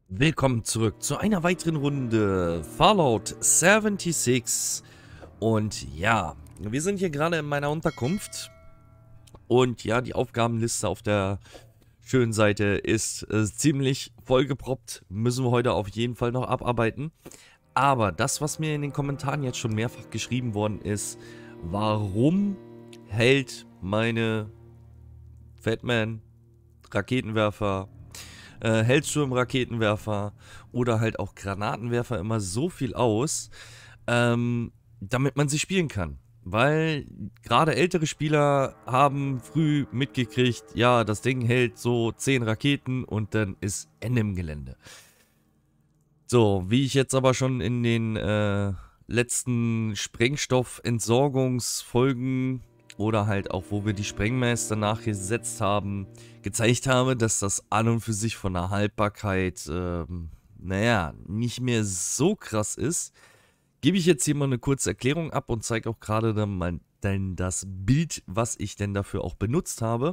Willkommen zurück zu einer weiteren Runde Fallout 76. Und ja, wir sind hier gerade in meiner Unterkunft. Und ja, die Aufgabenliste auf der schönen Seite ist ziemlich vollgeproppt. Müssen wir heute auf jeden Fall noch abarbeiten. Aber das, was mir in den Kommentaren jetzt schon mehrfach geschrieben worden ist, warum hält meine Fatman Raketenwerfer, Hellsturm-Raketenwerfer oder halt auch Granatenwerfer immer so viel aus, damit man sie spielen kann. Weil gerade ältere Spieler haben früh mitgekriegt, ja, das Ding hält so 10 Raketen und dann ist Ende im Gelände. So, wie ich jetzt aber schon in den letzten Sprengstoffentsorgungsfolgen oder halt auch, wo wir die Sprengmeister nachgesetzt haben, gezeigt habe, dass das an und für sich von der Haltbarkeit, naja, nicht mehr so krass ist, gebe ich jetzt hier mal eine kurze Erklärung ab und zeige auch gerade dann mal das Bild, was ich denn dafür auch benutzt habe.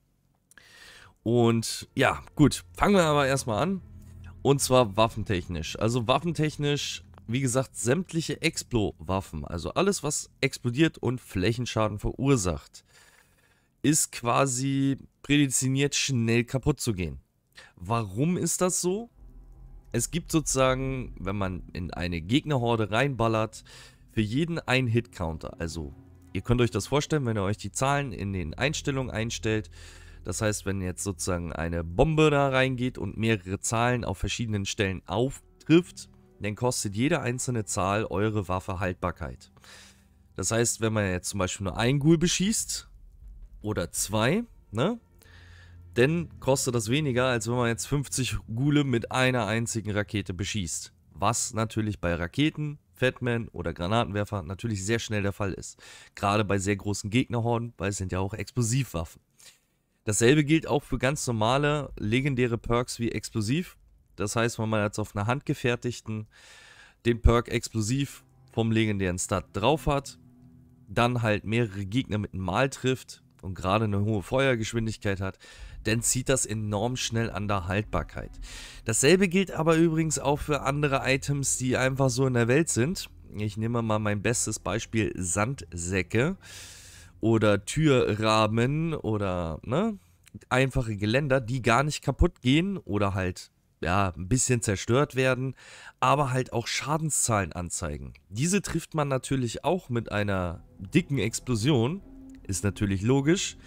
Und ja, gut, fangen wir aber erstmal an. Und zwar waffentechnisch. Also waffentechnisch, wie gesagt, sämtliche Explo-Waffen, also alles, was explodiert und Flächenschaden verursacht, ist quasi prädestiniert, schnell kaputt zu gehen. Warum ist das so? Es gibt sozusagen, wenn man in eine Gegnerhorde reinballert, für jeden einen Hit-Counter. Also ihr könnt euch das vorstellen, wenn ihr euch die Zahlen in den Einstellungen einstellt. Das heißt, wenn jetzt sozusagen eine Bombe da reingeht und mehrere Zahlen auf verschiedenen Stellen auftrifft, dann kostet jede einzelne Zahl eure Waffe Haltbarkeit. Das heißt, wenn man jetzt zum Beispiel nur ein Ghoul beschießt oder zwei, ne, dann kostet das weniger, als wenn man jetzt 50 Ghule mit einer einzigen Rakete beschießt. Was natürlich bei Raketen, Fatman oder Granatenwerfer natürlich sehr schnell der Fall ist. Gerade bei sehr großen Gegnerhorden, weil es sind ja auch Explosivwaffen. Dasselbe gilt auch für ganz normale, legendäre Perks wie Explosiv. Das heißt, wenn man jetzt auf einer handgefertigten den Perk Explosiv vom legendären Stat drauf hat, dann halt mehrere Gegner mit einem Mal trifft und gerade eine hohe Feuergeschwindigkeit hat, dann zieht das enorm schnell an der Haltbarkeit. Dasselbe gilt aber übrigens auch für andere Items, die einfach so in der Welt sind. Ich nehme mal mein bestes Beispiel: Sandsäcke oder Türrahmen oder ne, einfache Geländer, die gar nicht kaputt gehen oder halt ja ein bisschen zerstört werden, aber halt auch Schadenszahlen anzeigen. Diese trifft man natürlich auch mit einer dicken Explosion, ist natürlich logisch,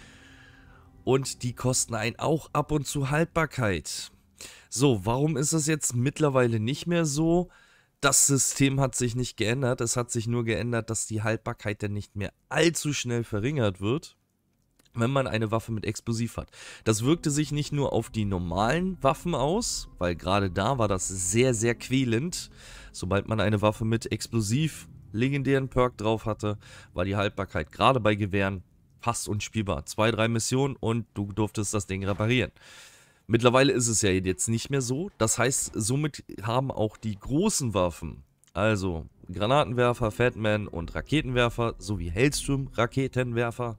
und die kosten einen auch ab und zu Haltbarkeit. So, warum ist das jetzt mittlerweile nicht mehr so? Das System hat sich nicht geändert, es hat sich nur geändert, dass die Haltbarkeit dann nicht mehr allzu schnell verringert wird, wenn man eine Waffe mit Explosiv hat. Das wirkte sich nicht nur auf die normalen Waffen aus, weil gerade da war das sehr, sehr quälend. Sobald man eine Waffe mit Explosiv, legendären Perk drauf hatte, war die Haltbarkeit gerade bei Gewehren fast unspielbar. 2, 3 Missionen und du durftest das Ding reparieren. Mittlerweile ist es ja jetzt nicht mehr so. Das heißt, somit haben auch die großen Waffen, also Granatenwerfer, Fatman und Raketenwerfer sowie Hellsturm-Raketenwerfer,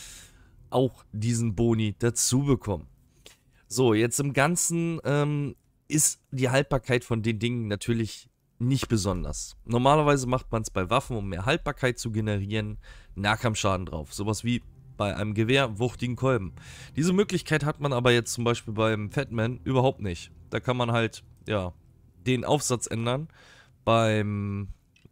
auch diesen Boni dazu bekommen. So, jetzt im Ganzen ist die Haltbarkeit von den Dingen natürlich nicht besonders. Normalerweise macht man es bei Waffen, um mehr Haltbarkeit zu generieren, Nahkampfschaden drauf. Sowas wie bei einem Gewehr, wuchtigen Kolben. Diese Möglichkeit hat man aber jetzt zum Beispiel beim Fatman überhaupt nicht. Da kann man halt, ja, den Aufsatz ändern. Beim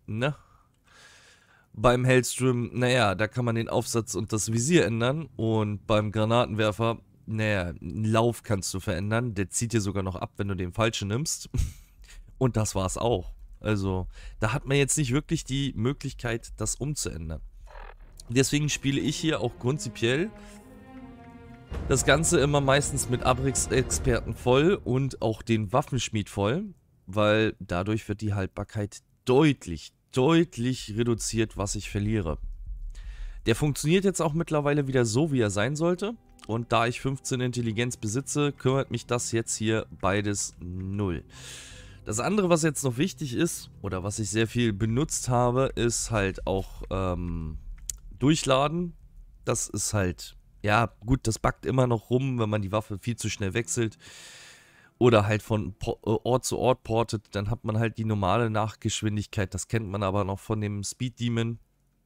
Hellsturm, naja, da kann man den Aufsatz und das Visier ändern. Und beim Granatenwerfer, naja, einen Lauf kannst du verändern. Der zieht dir sogar noch ab, wenn du den falschen nimmst. Und das war's auch. Also, da hat man jetzt nicht wirklich die Möglichkeit, das umzuändern. Deswegen spiele ich hier auch prinzipiell das Ganze immer meistens mit Abrix-Experten voll und auch den Waffenschmied voll, weil dadurch wird die Haltbarkeit deutlich reduziert, was ich verliere. Der funktioniert jetzt auch mittlerweile wieder so, wie er sein sollte. Und da ich 15 Intelligenz besitze, kümmert mich das jetzt hier beides 0. Das andere, was jetzt noch wichtig ist, oder was ich sehr viel benutzt habe, ist halt auch Durchladen. Das ist halt, ja gut, das backt immer noch rum, wenn man die Waffe viel zu schnell wechselt. oder halt von Ort zu Ort portet, dann hat man halt die normale Nachgeschwindigkeit. Das kennt man aber noch von dem Speed Demon.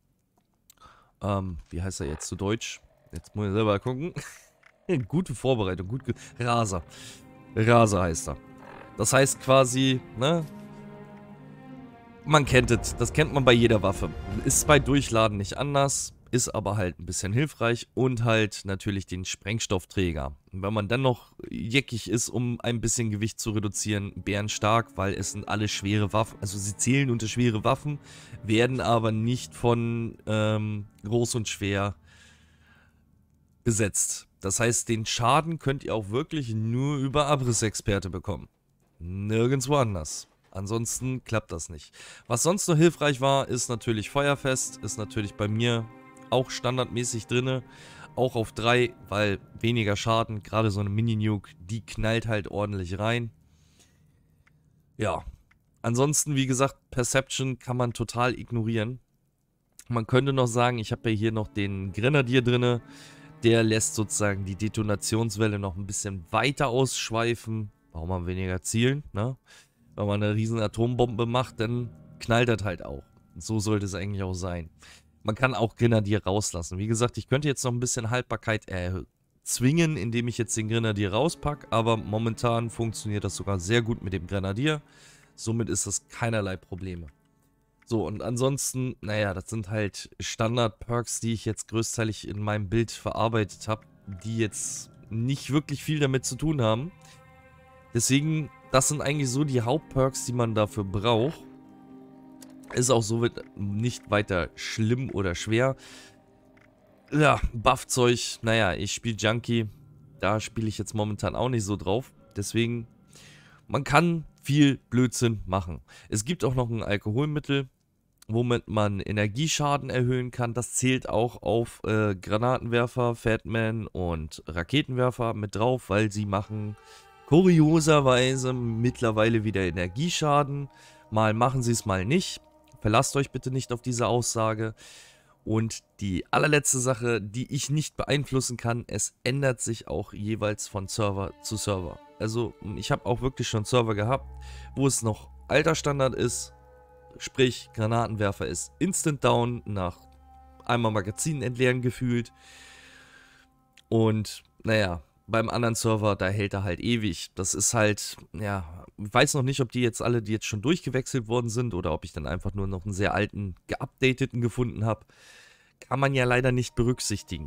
Wie heißt er jetzt zu Deutsch? Jetzt muss ich selber gucken. Gute Vorbereitung, Raser. Raser heißt er. Das heißt quasi, ne? Man kennt es. Das kennt man bei jeder Waffe. Ist bei Durchladen nicht anders, ist aber halt ein bisschen hilfreich und halt natürlich den Sprengstoffträger. Und wenn man dann noch jeckig ist, um ein bisschen Gewicht zu reduzieren, bärenstark, weil es sind alle schwere Waffen. Also sie zählen unter schwere Waffen, werden aber nicht von groß und schwer besetzt. Das heißt, den Schaden könnt ihr auch wirklich nur über Abrissexperte bekommen. Nirgendwo anders. Ansonsten klappt das nicht. Was sonst noch hilfreich war, ist natürlich Feuerfest. Ist natürlich bei mir auch standardmäßig drinne. Auch auf 3, weil weniger Schaden. Gerade so eine Mini-Nuke, die knallt halt ordentlich rein. Ja. Ansonsten, wie gesagt, Perception kann man total ignorieren. Man könnte noch sagen, ich habe ja hier noch den Grenadier drinne. Der lässt sozusagen die Detonationswelle noch ein bisschen weiter ausschweifen. Braucht man weniger zielen, ne? Wenn man eine riesen Atombombe macht, dann knallt das halt auch. So sollte es eigentlich auch sein. Man kann auch Grenadier rauslassen. Wie gesagt, ich könnte jetzt noch ein bisschen Haltbarkeit zwingen, indem ich jetzt den Grenadier rauspacke. Aber momentan funktioniert das sogar sehr gut mit dem Grenadier. Somit ist das keinerlei Probleme. So, und ansonsten, naja, das sind halt Standard-Perks, die ich jetzt größtenteils in meinem Bild verarbeitet habe, die jetzt nicht wirklich viel damit zu tun haben. Deswegen, das sind eigentlich so die Hauptperks, die man dafür braucht. Ist auch so nicht weiter schlimm oder schwer. Ja, Buffzeug, naja, ich spiele Junkie. Da spiele ich jetzt momentan auch nicht so drauf. Deswegen, man kann viel Blödsinn machen. Es gibt auch noch ein Alkoholmittel, womit man Energieschaden erhöhen kann. Das zählt auch auf Granatenwerfer, Fatman und Raketenwerfer mit drauf, weil sie machen kurioserweise mittlerweile wieder Energieschaden. Mal machen sie es, mal nicht. Verlasst euch bitte nicht auf diese Aussage. Und die allerletzte Sache, die ich nicht beeinflussen kann, es ändert sich auch jeweils von Server zu Server. Also ich habe auch wirklich schon Server gehabt, wo es noch alter Standard ist. Sprich, Granatenwerfer ist instant down, nach einmal Magazin entleeren gefühlt. Und naja, beim anderen Server, da hält er halt ewig. Das ist halt, ja, ich weiß noch nicht, ob die jetzt alle, die jetzt schon durchgewechselt worden sind oder ob ich dann einfach nur noch einen sehr alten, geupdateten gefunden habe. Kann man ja leider nicht berücksichtigen.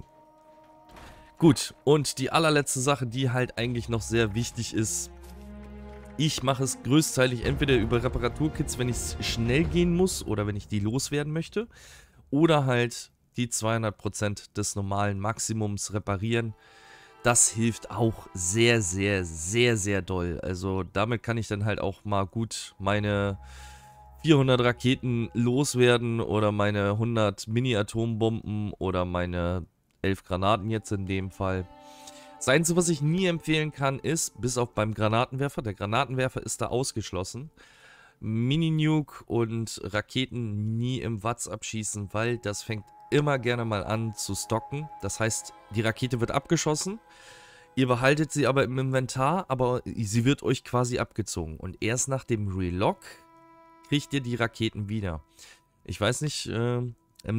Gut, und die allerletzte Sache, die halt eigentlich noch sehr wichtig ist. Ich mache es größtenteils entweder über Reparaturkits, wenn es schnell gehen muss oder wenn ich die loswerden möchte. Oder halt die 200% des normalen Maximums reparieren. Das hilft auch sehr, sehr, sehr, sehr doll. Also damit kann ich dann halt auch mal gut meine 400 Raketen loswerden oder meine 100 Mini-Atombomben oder meine 11 Granaten jetzt in dem Fall. Das Einzige, was ich nie empfehlen kann, ist, bis auf beim Granatenwerfer, der Granatenwerfer ist da ausgeschlossen, Mini-Nuke und Raketen nie im Watts abschießen, weil das fängt immer gerne mal an zu stocken. Das heißt, die Rakete wird abgeschossen, ihr behaltet sie aber im Inventar, aber sie wird euch quasi abgezogen. Und erst nach dem Relock kriegt ihr die Raketen wieder. Ich weiß nicht, in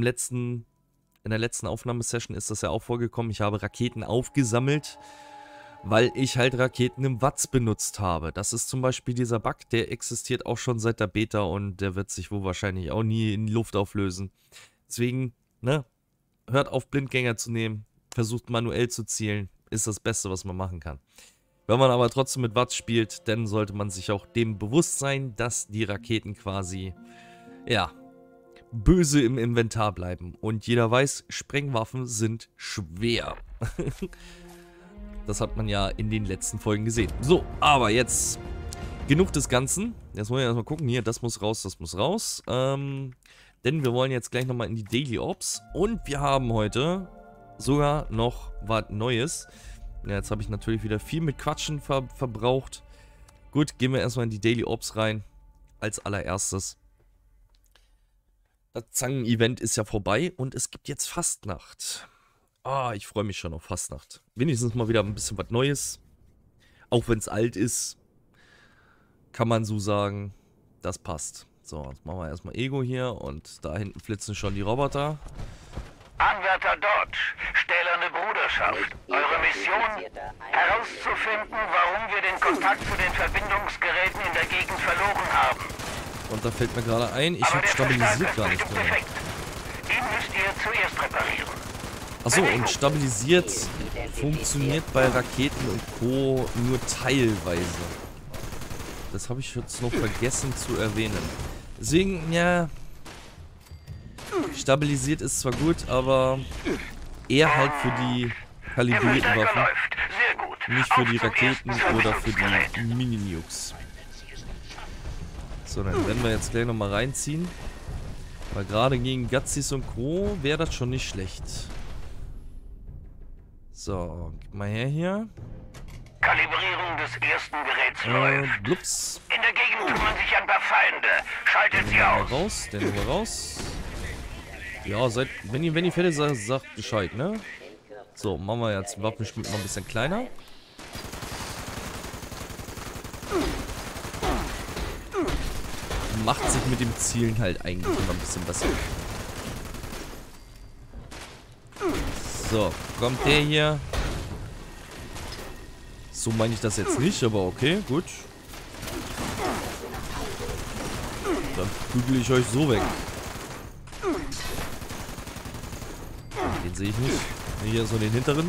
der letzten Aufnahmesession ist das ja auch vorgekommen. Ich habe Raketen aufgesammelt, weil ich halt Raketen im Watts benutzt habe. Das ist zum Beispiel dieser Bug, der existiert auch schon seit der Beta und der wird sich wohl wahrscheinlich auch nie in die Luft auflösen. Deswegen, ne, hört auf Blindgänger zu nehmen, versucht manuell zu zielen, ist das Beste, was man machen kann. Wenn man aber trotzdem mit Watts spielt, dann sollte man sich auch dem bewusst sein, dass die Raketen quasi, ja, böse im Inventar bleiben. Und jeder weiß, Sprengwaffen sind schwer. Das hat man ja in den letzten Folgen gesehen. So, aber jetzt genug des Ganzen. Jetzt wollen wir erstmal gucken. Hier, das muss raus, das muss raus. Denn wir wollen jetzt gleich nochmal in die Daily Ops. Und wir haben heute sogar noch was Neues. Ja, jetzt habe ich natürlich wieder viel mit Quatschen verbraucht. Gut, gehen wir erstmal in die Daily Ops rein. Als allererstes. Das Zangen-Event ist ja vorbei und es gibt jetzt Fastnacht. Ah, ich freue mich schon auf Fastnacht. Wenigstens mal wieder ein bisschen was Neues. Auch wenn es alt ist, kann man so sagen, das passt. So, jetzt machen wir erstmal Ego hier und da hinten flitzen schon die Roboter. Anwärter Dodge, stählerne Bruderschaft. Eure Mission? Herauszufinden, warum wir den Kontakt zu den Verbindungsgeräten in der Gegend verloren haben. Und da fällt mir gerade ein, ich habe stabilisiert gar nicht drin. Den müsst ihr zuerst reparieren. Achso, und stabilisiert funktioniert bei Raketen und Co. nur teilweise. Das habe ich jetzt noch vergessen zu erwähnen. Deswegen, ja, stabilisiert ist zwar gut, aber eher halt für die kalibrierten Waffen. Nicht für die Raketen oder für die Mini-Nukes. So, dann werden wir jetzt gleich nochmal reinziehen. Weil gerade gegen Gazis und Co. wäre das schon nicht schlecht. So, gib mal her hier. Kalibrierung des ersten Geräts läuft. Blups. In der Gegend kümmern sich ein paar Feinde. Schaltet sie aus. Raus, den nehmen wir raus. Ja, wenn ihr fertig seid, sagt Bescheid, ne? So, machen wir jetzt den Waffenschmied noch ein bisschen kleiner. Macht sich mit dem Zielen halt eigentlich immer ein bisschen besser. So, kommt der hier. So meine ich das jetzt nicht, aber okay, gut. Dann bügel ich euch so weg. Den sehe ich nicht. Hier so den hinteren.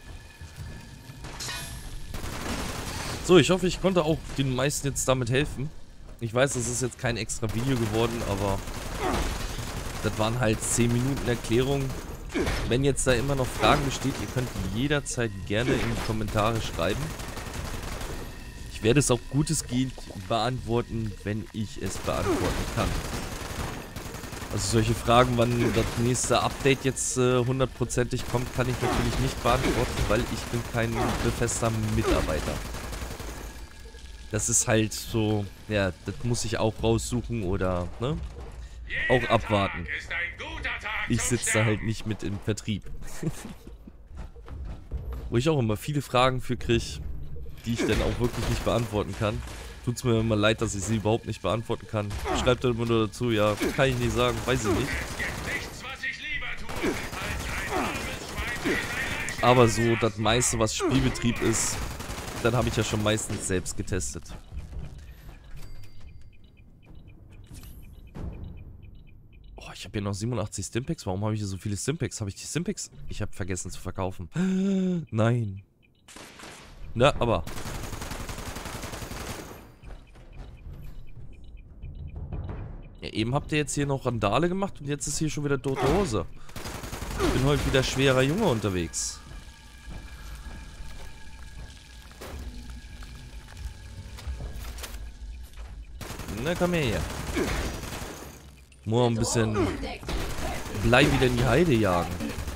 So, ich hoffe, ich konnte auch den meisten jetzt damit helfen. Ich weiß, das ist jetzt kein extra Video geworden, aber das waren halt 10 Minuten Erklärung. Wenn jetzt da immer noch Fragen besteht, ihr könnt jederzeit gerne in die Kommentare schreiben. Ich werde es auch gutesgehend beantworten, wenn ich es beantworten kann. Also solche Fragen, wann das nächste Update jetzt hundertprozentig kommt, kann ich natürlich nicht beantworten, weil ich bin kein befester Mitarbeiter. Das ist halt so, ja, das muss ich auch raussuchen oder, ne, auch abwarten. Ich sitze da halt nicht mit im Vertrieb. Wo ich auch immer viele Fragen für kriege, die ich dann auch wirklich nicht beantworten kann. Tut's mir immer leid, dass ich sie überhaupt nicht beantworten kann. Schreibt dann immer nur dazu, ja, kann ich nicht sagen, weiß ich nicht. Aber so das meiste, was Spielbetrieb ist, dann habe ich ja schon meistens selbst getestet. Oh, ich habe hier noch 87 Stimpaks. Warum habe ich hier so viele Stimpaks? Habe ich die Stimpaks? Ich habe vergessen zu verkaufen. Nein. Na, aber. Ja, eben habt ihr jetzt hier noch Randale gemacht und jetzt ist hier schon wieder tote Hose. Ich bin heute wieder schwerer Junge unterwegs. Na, komm her. Muss ein bisschen Blei wieder in die Heide jagen.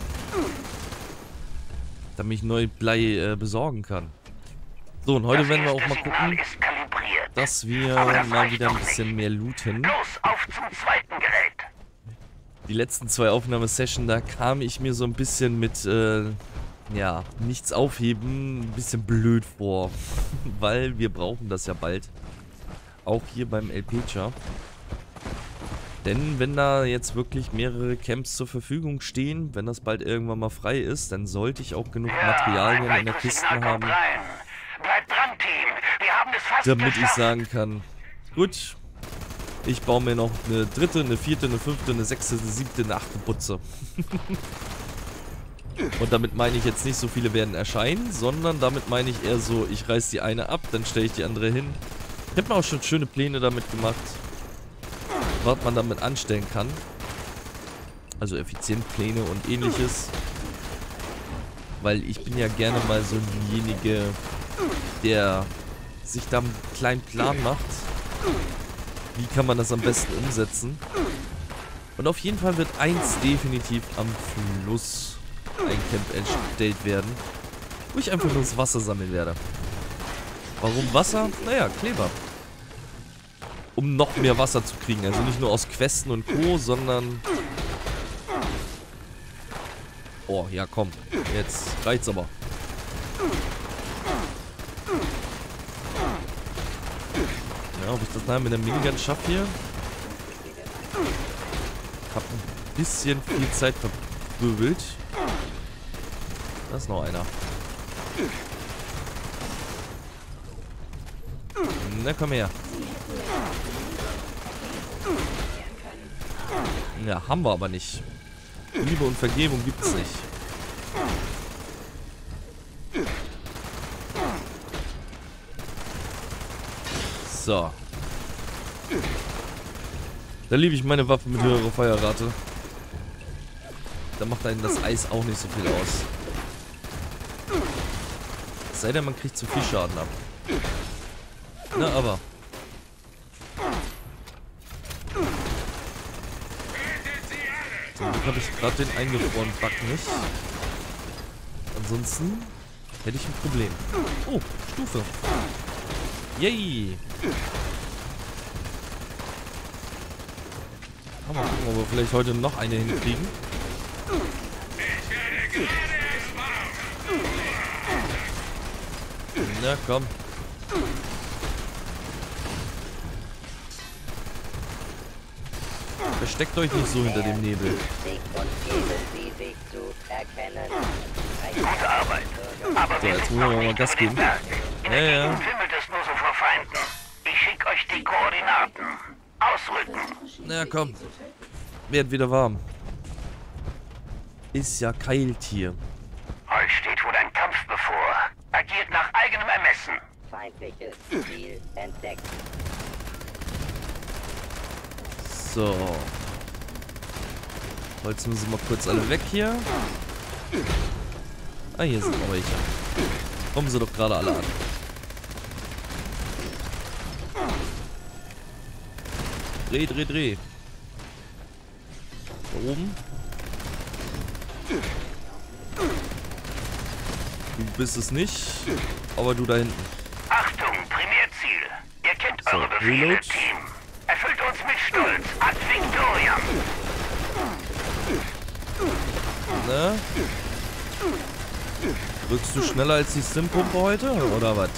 Damit ich neu Blei besorgen kann. So, und heute werden wir auch mal gucken, dass wir mal wieder ein bisschen mehr looten. Die letzten 2 Aufnahmesessions, da kam ich mir so ein bisschen mit, ja, nichts aufheben, ein bisschen blöd vor. Weil wir brauchen das ja bald. Auch hier beim LPCHA. Denn wenn da jetzt wirklich mehrere Camps zur Verfügung stehen, wenn das bald irgendwann mal frei ist, dann sollte ich auch genug Materialien in der Kiste haben, damit ich sagen kann, gut, ich baue mir noch eine 3., eine 4., eine 5., eine 6., eine 7., eine 8. Putze. Und damit meine ich jetzt nicht, so viele werden erscheinen, sondern damit meine ich eher so, ich reiß die eine ab, dann stelle ich die andere hin. Ich habe mir auch schon schöne Pläne damit gemacht, was man damit anstellen kann. Also Effizienzpläne und ähnliches. Weil ich bin ja gerne mal so derjenige, der sich da einen kleinen Plan macht. Wie kann man das am besten umsetzen? Und auf jeden Fall wird eins definitiv am Fluss ein Camp erstellt werden, wo ich einfach nur das Wasser sammeln werde. Warum Wasser? Naja, Kleber. Um noch mehr Wasser zu kriegen. Also nicht nur aus Questen und Co., sondern... Oh, ja komm. Jetzt reicht's aber. Ja, ob ich das nachher mit der Minigun schaffe hier. Ich hab ein bisschen viel Zeit verbrübelt. Da ist noch einer. Na, komm her. Ja, haben wir aber nicht. Liebe und Vergebung gibt's nicht. So. Da liebe ich meine Waffe mit höherer Feuerrate. Da macht einen das Eis auch nicht so viel aus. Es sei denn, man kriegt zu viel Schaden ab. Na, aber. Zum Glück habe ich gerade den eingefrorenen Bug nicht. Ansonsten hätte ich ein Problem. Oh, Stufe. Yay. Mal gucken, ob wir vielleicht heute noch eine hinkriegen. Na komm. Versteckt euch nicht so hinter dem Nebel. Gute Arbeit. Aber So, jetzt müssen wir mal Gas geben. Ja, ja. Wimmelt es nur so vor Feinden. Ich schicke euch die Koordinaten. Ausrücken. Na komm. Wird wieder warm. Ist ja kalt hier. Euch steht wohl ein Kampf bevor. Agiert nach eigenem Ermessen. Feindliches Ziel entdeckt. So. Jetzt müssen wir mal kurz alle weg hier. Ah, hier sind noch welche. Kommen sie doch gerade alle an. Dreh, dreh, dreh. Da oben. Du bist es nicht, aber du da hinten. Achtung, Primärziel. Ihr kennt So, eure Befehle, Reload. Team. Erfüllt uns mit Stolz. Ad Victoriam. Ne? Wirkst du schneller als die Stimpumpe heute, oder was?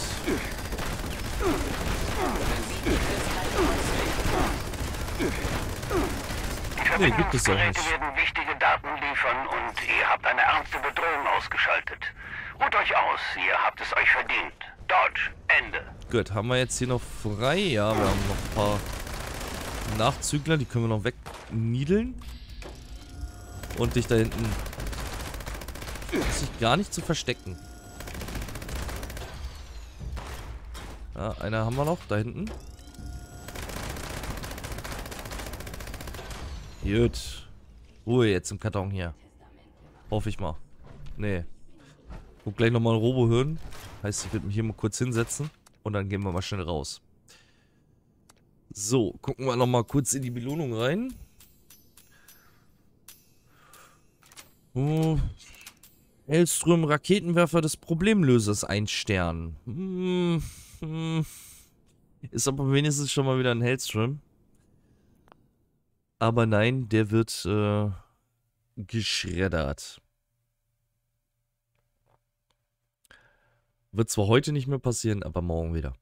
Die Nee, gibt es doch Verbindungsgeräte nicht. werden wichtige Daten liefern und ihr habt eine ernste Bedrohung ausgeschaltet. Ruht euch aus, ihr habt es euch verdient. Dodge, Ende. Gut, haben wir jetzt hier noch frei? Ja, wir haben noch ein paar Nachzügler, die können wir noch wegniedeln. Und dich da hinten sich gar nicht zu verstecken. Ja, einer haben wir noch, da hinten. Gut. Ruhe jetzt im Karton hier. Hoffe ich mal. Nee. Guck gleich nochmal ein Robo hören. Heißt, ich werde mich hier mal kurz hinsetzen. Und dann gehen wir mal schnell raus. So, gucken wir nochmal kurz in die Belohnung rein. Oh. Hellström Raketenwerfer des Problemlösers 1 Stern. Ist aber wenigstens schon mal wieder ein Hellström. Aber nein, der wird geschreddert. Wird zwar heute nicht mehr passieren, aber morgen wieder.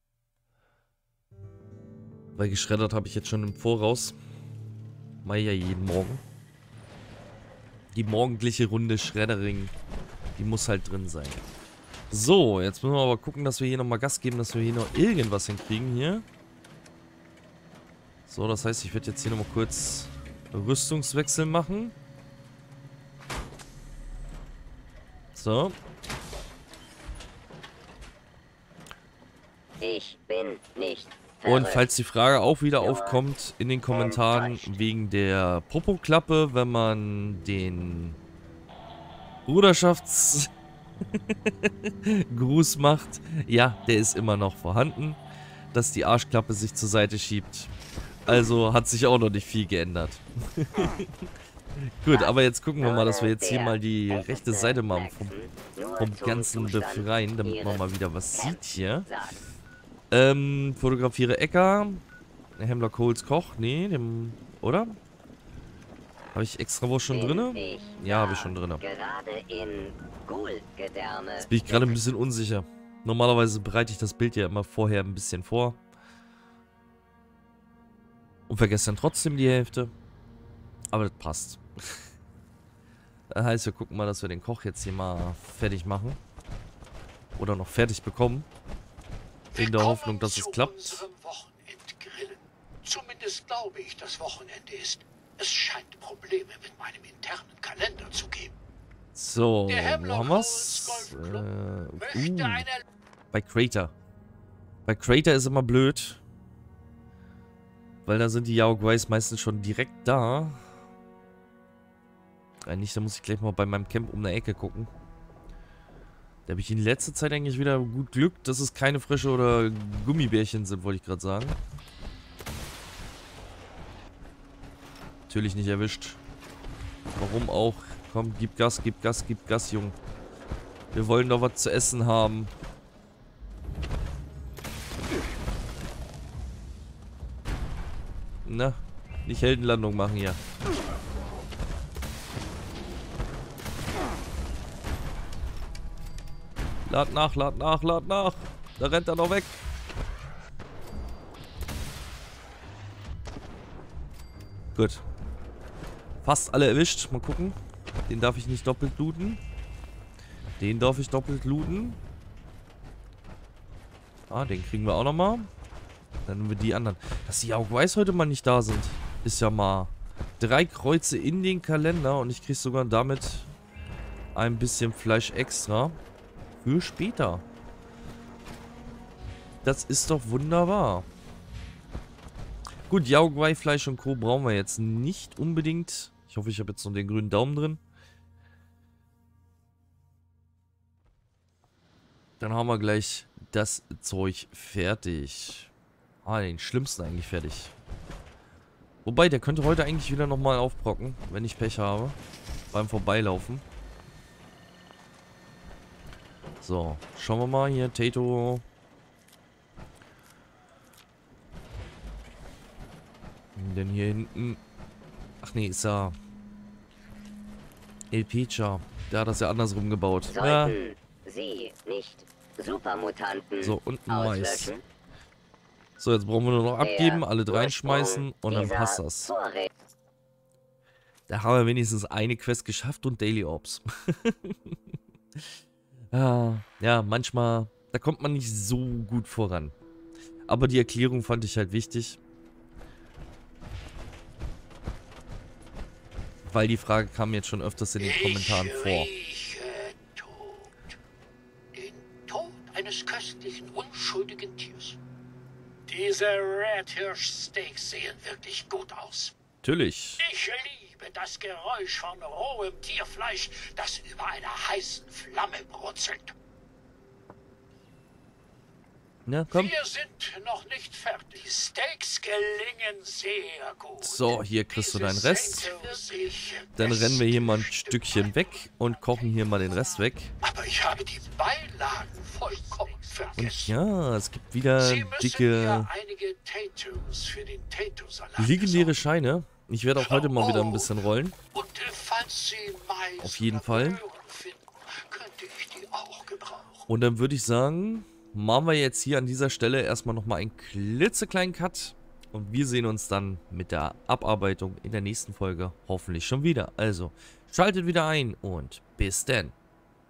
Weil geschreddert habe ich jetzt schon im Voraus. Mach ich ja jeden Morgen. Die morgendliche Runde Schreddering, die muss halt drin sein. So, jetzt müssen wir aber gucken, dass wir hier nochmal Gas geben, dass wir hier noch irgendwas hinkriegen hier. So, das heißt, ich werde jetzt hier nochmal kurz Rüstungswechsel machen. So. Ich bin nicht Und verrückt. falls die Frage auch wieder aufkommt in den Kommentaren wegen der Popo-Klappe, wenn man den Bruderschaftsgruß macht, ja, der ist immer noch vorhanden, dass die Arschklappe sich zur Seite schiebt. Also hat sich auch noch nicht viel geändert. Gut, aber jetzt gucken wir mal, dass wir jetzt hier mal die rechte Seite mal vom Ganzen befreien, damit man mal wieder was sieht hier. Fotografiere Ecker. Hemlock Holz Koch. Nee, dem. Oder? Habe ich extra wo schon drinne? Ja, habe ich schon drinne. Gerade in Ghoul-Gedärme. Jetzt bin ich gerade ein bisschen unsicher. Normalerweise bereite ich das Bild ja immer vorher ein bisschen vor. Und vergesst dann trotzdem die Hälfte. Aber das passt. Das heißt, wir gucken mal, dass wir den Koch jetzt hier mal fertig machen. Oder noch fertig bekommen. In der Hoffnung, dass es klappt. Zumindest glaube ich, das Wochenende ist. Es scheint Probleme mit meinem internen Kalender zu geben. So, Der wo haben wir's? möchte eine... Bei Crater. Bei Crater ist immer blöd. Weil da sind die Yaoguais meistens schon direkt da. Eigentlich, da muss ich gleich mal bei meinem Camp um eine Ecke gucken. Da habe ich in letzter Zeit eigentlich wieder gut Glück, dass es keine Frösche oder Gummibärchen sind, wollte ich gerade sagen. Natürlich nicht erwischt. Warum auch? Komm, gib Gas, gib Gas, gib Gas, Junge. Wir wollen doch was zu essen haben. Na, nicht Heldenlandung machen hier. Lad nach, lad nach, lad nach. Da rennt er noch weg. Gut. Fast alle erwischt. Mal gucken. Den darf ich nicht doppelt looten. Den darf ich doppelt looten. Ah, den kriegen wir auch nochmal. Dann nehmen wir die anderen. Dass die Yaoguais heute mal nicht da sind, ist ja mal 3 Kreuze in den Kalender. Und ich kriege sogar damit ein bisschen Fleisch extra. Für später. Das ist doch wunderbar. Gut, Yaoguai-Fleisch und Co. brauchen wir jetzt nicht unbedingt. Ich hoffe, ich habe jetzt noch den grünen Daumen drin. Dann haben wir gleich das Zeug fertig. Ah, den schlimmsten eigentlich fertig. Wobei, der könnte heute eigentlich wieder nochmal aufbrocken, wenn ich Pech habe. Beim Vorbeilaufen. So, schauen wir mal hier, Tato. Denn hier hinten... Ach nee, ist ja... El Picha. Der hat das ja andersrum gebaut. Sollten Ja. Sie nicht Supermutanten So, und ein Mais. auslöschen? So, jetzt brauchen wir nur noch abgeben, alle Der reinschmeißen und dann dieser passt das. Vorräte Da haben wir wenigstens eine Quest geschafft und Daily Orbs. Ja, manchmal, da kommt man nicht so gut voran. Aber die Erklärung fand ich halt wichtig. Weil die Frage kam jetzt schon öfters in den Kommentaren vor. Ich rieche Tod. Den Tod eines köstlichen, unschuldigen Tiers. Diese Red Hirsch Steaks sehen wirklich gut aus. Natürlich. Ich liebe das Geräusch von rohem Tierfleisch, das über einer heißen Flamme brutzelt. Na, komm. Wir sind noch nicht fertig. Die Steaks gelingen sehr gut. So, hier kriegst du deinen Rest. Sich Dann rennen wir hier mal ein Stückchen weg und kochen hier mal den Rest weg. Aber ich habe die Beilagen vollkommen vergessen. Und ja, es gibt wieder Sie müssen dicke, mir einige Tatos für den Tato-Salat legendäre besorgen. Scheine. Ich werde auch heute mal wieder ein bisschen rollen. Und falls Sie Mais Auf jeden oder Fall. Möhren finden, könnte ich die auch gebrauchen. Und dann würde ich sagen, machen wir jetzt hier an dieser Stelle erstmal nochmal einen klitzekleinen Cut. Und wir sehen uns dann mit der Abarbeitung in der nächsten Folge hoffentlich schon wieder. Also, schaltet wieder ein und bis dann.